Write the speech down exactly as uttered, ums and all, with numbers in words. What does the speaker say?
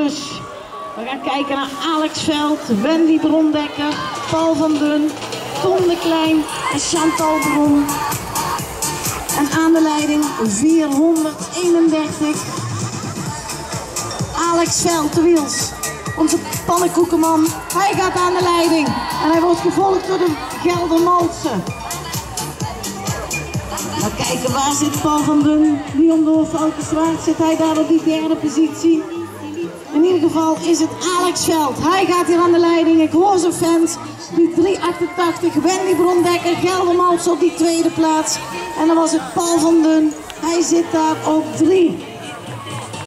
jongens. We gaan kijken naar Alex Veld, Wendy Brondekker, Paul van Dun, Tom de Klein en Chantal Bron. En aan de leiding vierhonderdeenendertig. Alex Veld, de wiels. Onze pannenkoekenman. Hij gaat aan de leiding. En hij wordt gevolgd door de Geldermaltse. Nou kijken, waar zit Paul van Dun? Leon Doof, Auke Zwaard, zit hij daar op die derde positie? In ieder geval is het Alex Veld. Hij gaat hier aan de leiding. Ik hoor zijn fans. Die drie achtentachtig, Wendy Brondekker, Geldermaltse op die tweede plaats. En dan was het Paul van Dun. Hij zit daar op drie.